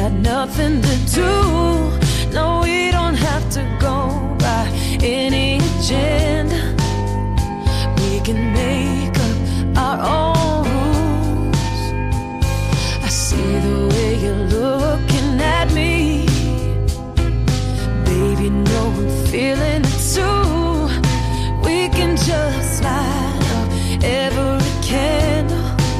got nothing to do. No, we don't have to go by any agenda. We can make up our own rules. I see the way you're looking at me. Baby, know I'm feeling it too. We can just light up every candle.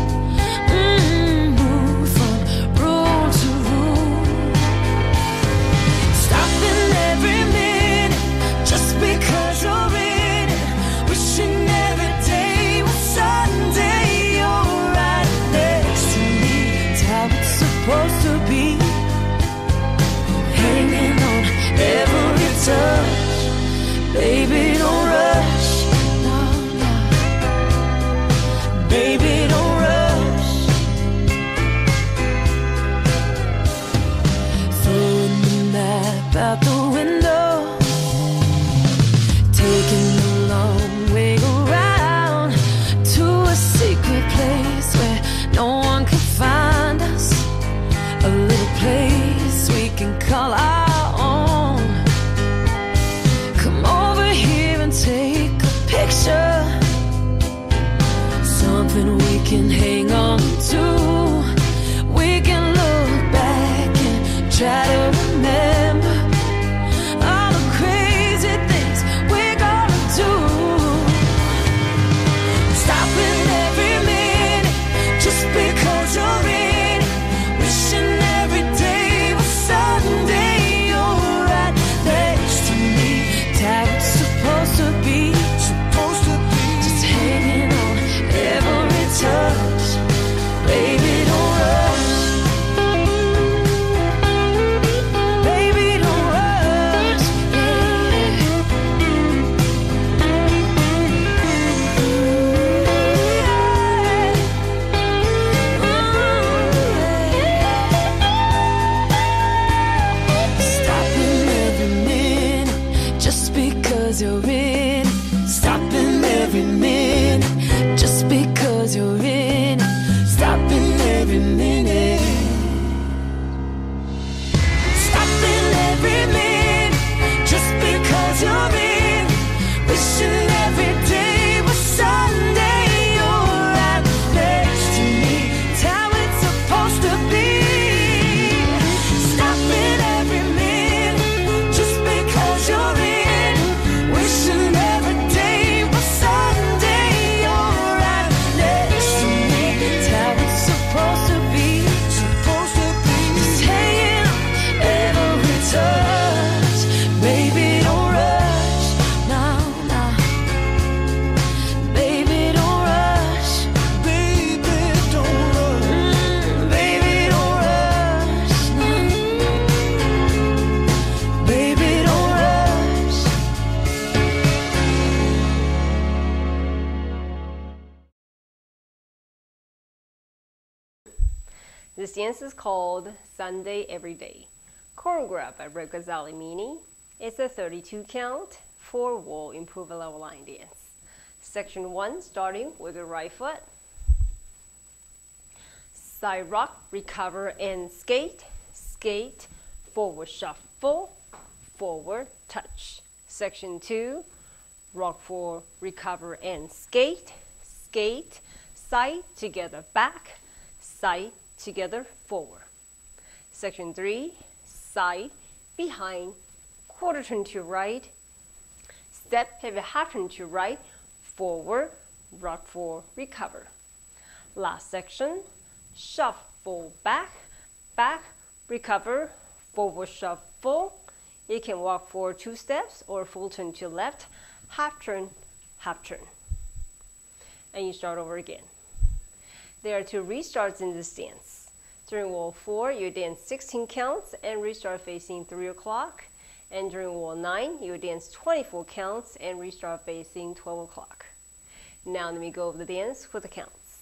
Move from room to room. Stopping every minute just because you're in it. Wishing every day was Sunday. You're right next to me. It's how it's supposed to be. Hanging on every touch. Baby, don't rush. No, no. Baby, don't rush. Throwing the map out the window. Taking the long way around to a secret place where no one can find us. A little place we can call our own. Come over here and take a picture. Something we can hang on to. We can look back and try to remember all the crazy things we're gonna do. Stopping every minute just because you're in it. Wishing every day was Sunday. You're right next to me. It's how it's supposed to be. Just hanging on every touch. Baby, don't rush. Baby, don't rush. Stopping every minute just because you're in it. Stopping every minute just because you're in it. Stopping every minute. Stopping every minute just because you're in it. Wishing every day was Sunday. You're right next to me. It's how it's supposed to be. Stopping every minute just because you're in it. Wishing every day was Sunday. You're right next to me. It's how it's supposed to be. Just hanging on every touch. Baby, don't rush. No, no. Baby, don't rush. Baby, don't rush. Baby, don't rush. No. Baby, don't rush. This dance is called Sunday Every Day. Choreographed by Ghazali-Meaney. It's a 32 count, 4-wall improver level line dance. Section 1, starting with the right foot. Side rock, recover and skate. Skate, forward shuffle, forward touch. Section 2, rock for recover and skate. Skate, side together back, side together forward. Section 3, side, behind, quarter turn to right, step, have a half turn to right, forward, rock for recover. Last section, shuffle back, back, recover, forward shuffle. You can walk for 2 steps or full turn to left, half turn, and you start over again. There are 2 restarts in this dance. During wall 4, you dance 16 counts and restart facing 3 o'clock. And during wall 9, you dance 24 counts and restart facing 12 o'clock. Now let me go over the dance with the counts.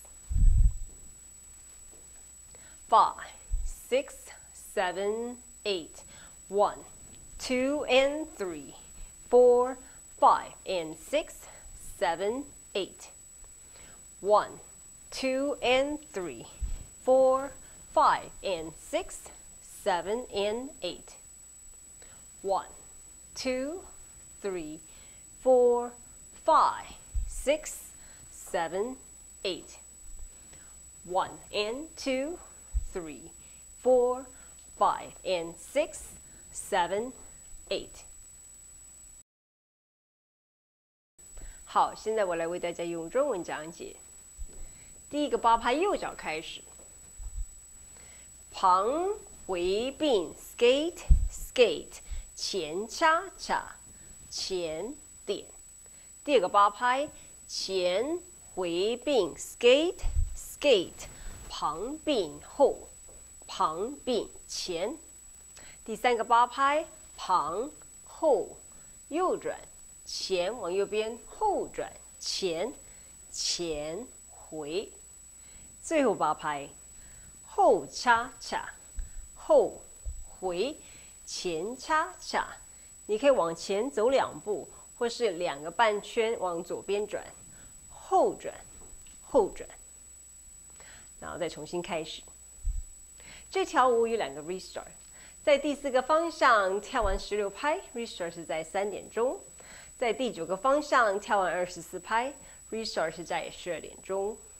5, 6, 7, 8. 1, 2, and 3, 4, 5, and 6, 7, 8. 1, 2, and 3, 4, 5, and 6, 7 and 8. 1, 2, 3, 4, 5, 6, 7, 8. 1 and 2, 3, 4, 5 and 6, 7, 8. 好，现在我来为大家用中文讲解。第一个八拍右脚开始，旁回并 skate skate 前恰恰前点。第二个八拍前回并 skate skate 旁并后旁并前。第三个八拍旁后右转前往右边后转前前回。最后八拍后恰恰后回前恰恰，你可以往前走2步，或是2个半圈往左边转，后转后转，然后再重新开始。这条舞有2个 restart， 在第4个方向跳完16拍 ，restart 是在3点钟；在第9个方向跳完24拍 ，restart 是在12点钟。